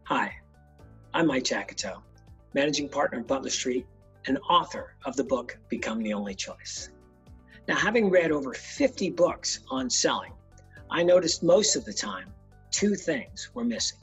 Hi, I'm Mike Jacoto, managing partner of Butler Street and author of the book, Become the Only Choice. Now, having read over 50 books on selling, I noticed most of the time two things were missing.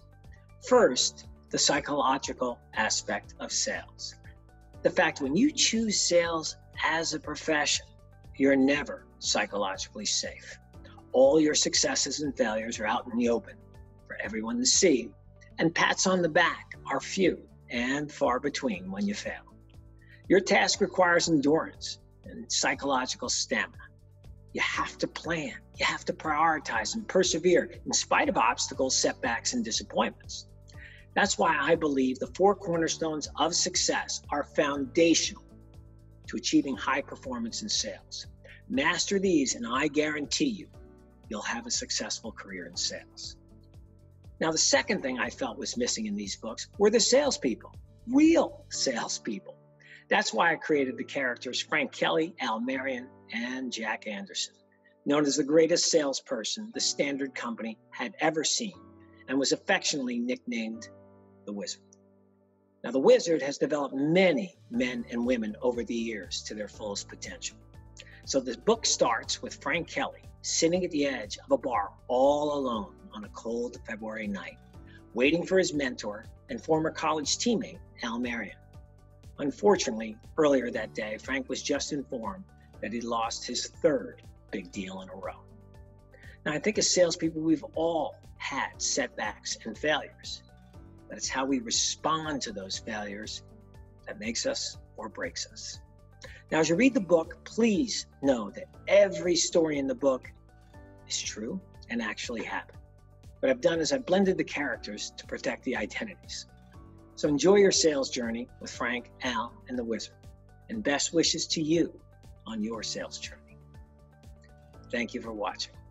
First, the psychological aspect of sales. The fact when you choose sales as a profession, you're never psychologically safe. All your successes and failures are out in the open for everyone to see, and pats on the back are few and far between when you fail. Your task requires endurance and psychological stamina. You have to plan, you have to prioritize and persevere in spite of obstacles, setbacks, and disappointments. That's why I believe the four cornerstones of success are foundational to achieving high performance in sales. Master these and I guarantee you'll have a successful career in sales. Now, the second thing I felt was missing in these books were the salespeople, real salespeople. That's why I created the characters Frank Kelly, Al Marion, and Jack Anderson, known as the greatest salesperson the Standard Company had ever seen, and was affectionately nicknamed the Wizard. Now, the Wizard has developed many men and women over the years to their fullest potential. So the book starts with Frank Kelly sitting at the edge of a bar all alone on a cold February night, waiting for his mentor and former college teammate, Al Marion. Unfortunately, earlier that day, Frank was just informed that he lost his third big deal in a row. Now, I think as salespeople, we've all had setbacks and failures, but it's how we respond to those failures that makes us or breaks us. Now, as you read the book, please know that every story in the book is true and actually happened. What I've done is I've blended the characters to protect the identities. So enjoy your sales journey with Frank, Al, and the Wizard, and best wishes to you on your sales journey. Thank you for watching.